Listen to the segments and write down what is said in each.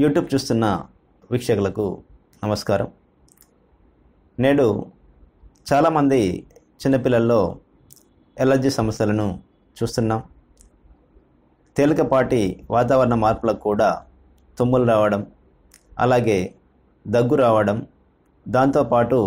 YouTube చూస్తున్న వీక్షకులకు నమస్కారం. నేడు చాలామంది చిన్నపిల్లల్లో ఎలర్జీ సమస్యలను చూస్తున్నాం. తేలికపాటి వాతావరణ మార్పులకు కూడా తుమ్ములు రావడం, అలాగే దగ్గు రావడం, దాంతోపాటు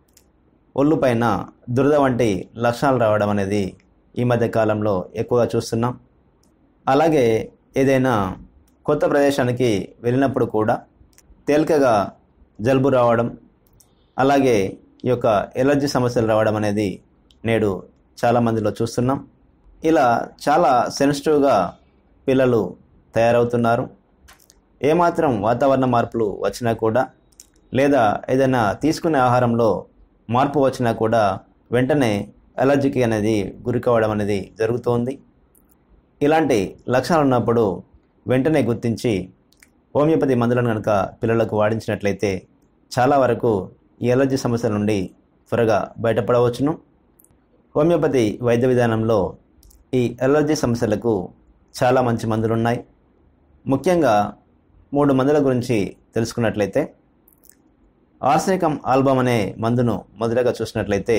ఒళ్ళుపైన దురద వంటి లక్షణాలు రావడం అనేది ఈ మధ్య కాలంలో ఎక్కువగా చూస్తున్నాం. అలాగే ఏదైనా కొత్త ప్రదేశానికి వెళ్ళినప్పుడు కూడా తేలికగా జలుబు రావడం, అలాగే ఈ యొక్క ఎలర్జీ సమస్యలు రావడం అనేది నేడు చాలామందిలో చూస్తున్నాం. ఇలా చాలా సెన్సిటివ్గా పిల్లలు తయారవుతున్నారు. ఏమాత్రం వాతావరణ మార్పులు వచ్చినా కూడా, లేదా ఏదైనా తీసుకునే ఆహారంలో మార్పు వచ్చినా కూడా వెంటనే ఎలర్జీకి అనేది గురి కావడం అనేది జరుగుతోంది. ఇలాంటి లక్షణాలు ఉన్నప్పుడు వెంటనే గుర్తించి హోమియోపతి మందులను కనుక పిల్లలకు వాడించినట్లయితే చాలా వరకు ఈ ఎలర్జీ సమస్యల నుండి త్వరగా బయటపడవచ్చును. హోమియోపతి వైద్య విధానంలో ఈ ఎలర్జీ సమస్యలకు చాలా మంచి మందులు ఉన్నాయి. ముఖ్యంగా 3 మందుల గురించి తెలుసుకున్నట్లయితే, ఆర్సెనికం ఆల్బమ్ అనే మందును మొదటగా చూసినట్లయితే,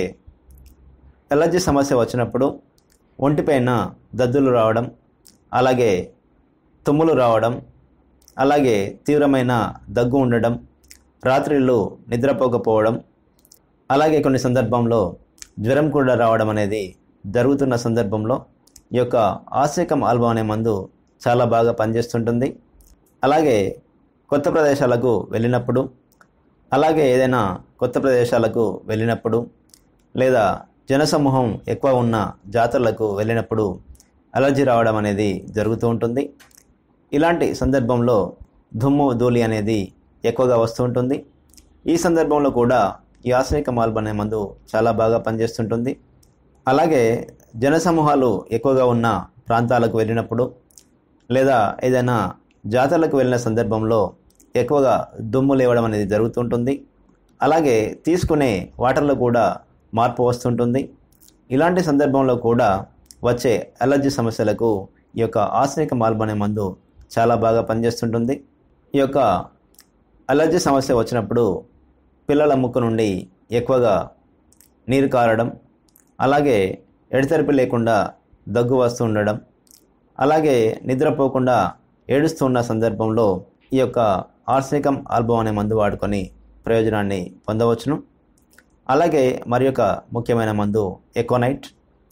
ఎలర్జీ సమస్య వచ్చినప్పుడు ఒంటిపైన దద్దులు రావడం, అలాగే తుమ్ములు రావడం, అలాగే తీవ్రమైన దగ్గు ఉండడం, రాత్రిళ్ళు నిద్రపోకపోవడం, అలాగే కొన్ని సందర్భంలో జ్వరం కూడా రావడం అనేది జరుగుతున్న సందర్భంలో ఈ యొక్క ఆర్సెనికం ఆల్బమ్ అనే మందు చాలా బాగా పనిచేస్తుంటుంది. అలాగే కొత్త ప్రదేశాలకు వెళ్ళినప్పుడు, అలాగే ఏదైనా కొత్త ప్రదేశాలకు వెళ్ళినప్పుడు, లేదా జనసమూహం ఎక్కువ ఉన్న జాతరలకు వెళ్ళినప్పుడు అలర్జీ రావడం అనేది జరుగుతూ ఉంటుంది. ఇలాంటి సందర్భంలో దుమ్ము ధూళి అనేది ఎక్కువగా వస్తూ ఉంటుంది. ఈ సందర్భంలో కూడా ఈ ఆర్సెనికం ఆల్బమ్ అనే మందు చాలా బాగా పనిచేస్తుంటుంది. అలాగే జనసమూహాలు ఎక్కువగా ఉన్న ప్రాంతాలకు వెళ్ళినప్పుడు, లేదా ఏదైనా జాతరలకు వెళ్ళిన సందర్భంలో ఎక్కువగా దుమ్ము లేవడం అనేది జరుగుతుంటుంది. అలాగే తీసుకునే వాటర్లో కూడా మార్పు వస్తుంటుంది. ఇలాంటి సందర్భంలో కూడా వచ్చే ఎలర్జీ సమస్యలకు ఈ యొక్క ఆర్సెనికం ఆల్బమ్ అనే మందు చాలా బాగా పనిచేస్తుంటుంది. ఈ యొక్క అలర్జీ సమస్య వచ్చినప్పుడు పిల్లల ముక్కు నుండి ఎక్కువగా నీరు కారడం, అలాగే ఎడతెరిపి లేకుండా దగ్గు వస్తూ ఉండడం, అలాగే నిద్రపోకుండా ఏడుస్తున్న సందర్భంలో ఈ యొక్క ఆర్సెనికం ఆల్బమ్ అనే మందు వాడుకొని ప్రయోజనాన్ని పొందవచ్చును. అలాగే మరి యొక్క ముఖ్యమైన మందు ఎకోనైట్.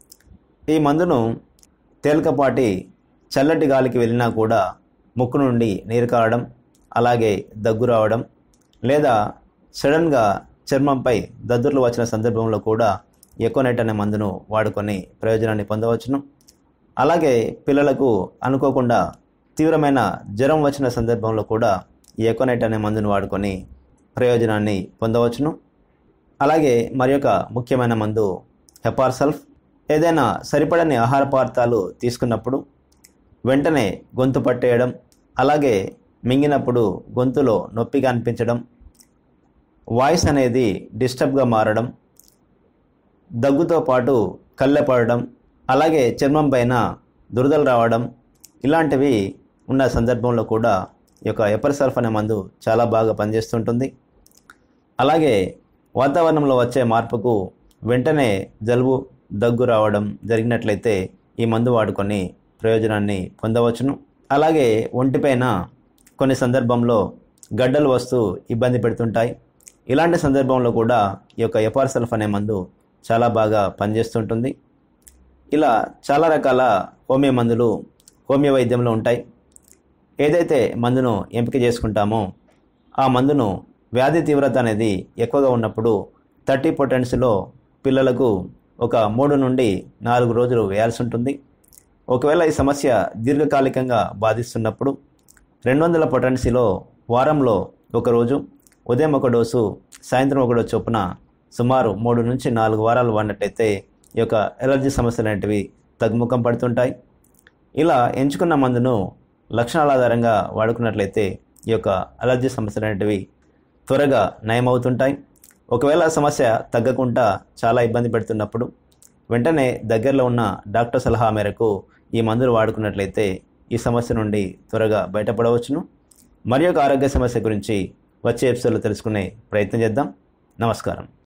ఈ మందును తేలికపాటి చల్లటి గాలికి వెళ్ళినా కూడా ముక్కు నుండి నీరు కారడం, అలాగే దగ్గు రావడం, లేదా సడన్గా చర్మంపై దద్దుర్లు వచ్చిన సందర్భంలో కూడా ఎకోనైట్ అనే మందును వాడుకొని ప్రయోజనాన్ని పొందవచ్చును. అలాగే పిల్లలకు అనుకోకుండా తీవ్రమైన జ్వరం వచ్చిన సందర్భంలో కూడా ఈ ఎకోనైట్ అనే మందును వాడుకొని ప్రయోజనాన్ని పొందవచ్చును. అలాగే మరి యొక్క ముఖ్యమైన మందు హెపార్ సల్ఫ్. ఏదైనా సరిపడని ఆహార పదార్థాలు తీసుకున్నప్పుడు వెంటనే గొంతు పట్టేయడం, అలాగే మింగినప్పుడు గొంతులో నొప్పిగా అనిపించడం, వాయిస్ అనేది డిస్టర్బ్గా మారడం, దగ్గుతో పాటు కళ్ళెపడడం, అలాగే చర్మం పైన దురదలు రావడం, ఇలాంటివి ఉన్న సందర్భంలో కూడా ఈ యొక్క హెపార్ సల్ఫ్ అనే మందు చాలా బాగా పనిచేస్తుంటుంది. అలాగే వాతావరణంలో వచ్చే మార్పుకు వెంటనే జలుబు దగ్గు రావడం జరిగినట్లయితే ఈ మందు వాడుకొని ప్రయోజనాన్ని పొందవచ్చును. అలాగే ఒంటిపైన కొన్ని సందర్భంలో గడ్డలు వస్తూ ఇబ్బంది పెడుతుంటాయి. ఇలాంటి సందర్భంలో కూడా ఈ యొక్క హెపార్ సల్ఫ్ అనే మందు చాలా బాగా పనిచేస్తుంటుంది. ఇలా చాలా రకాల హోమియో మందులు హోమియో వైద్యంలో ఉంటాయి. ఏదైతే మందును ఎంపిక చేసుకుంటామో ఆ మందును వ్యాధి తీవ్రత అనేది ఎక్కువగా ఉన్నప్పుడు 30 పొటెన్సీలో పిల్లలకు ఒక 3 నుండి 4 రోజులు వేయాల్సి ఉంటుంది. ఒకవేళ ఈ సమస్య దీర్ఘకాలికంగా బాధిస్తున్నప్పుడు 200 పొటెన్సీలో వారంలో 1 రోజు, ఉదయం 1 డోసు, సాయంత్రం 1 డోసు చొప్పున సుమారు 3 నుంచి 4 వారాలు వాడినట్లయితే ఈ యొక్క ఎలర్జీ సమస్యలు అనేటివి తగ్గుముఖం పడుతుంటాయి. ఇలా ఎంచుకున్న మందును లక్షణాల ఆధారంగా వాడుకున్నట్లయితే ఈ యొక్క అలర్జీ సమస్యలు అనేటివి త్వరగా నయమవుతుంటాయి. ఒకవేళ సమస్య తగ్గకుండా చాలా ఇబ్బంది పెడుతున్నప్పుడు వెంటనే దగ్గరలో ఉన్న డాక్టర్ సలహా మేరకు ఈ మందులు వాడుకున్నట్లయితే ఈ సమస్య నుండి త్వరగా బయటపడవచ్చును. మరి ఒక ఆరోగ్య సమస్య గురించి వచ్చే ఎపిసోడ్లో తెలుసుకునే ప్రయత్నం చేద్దాం. నమస్కారం.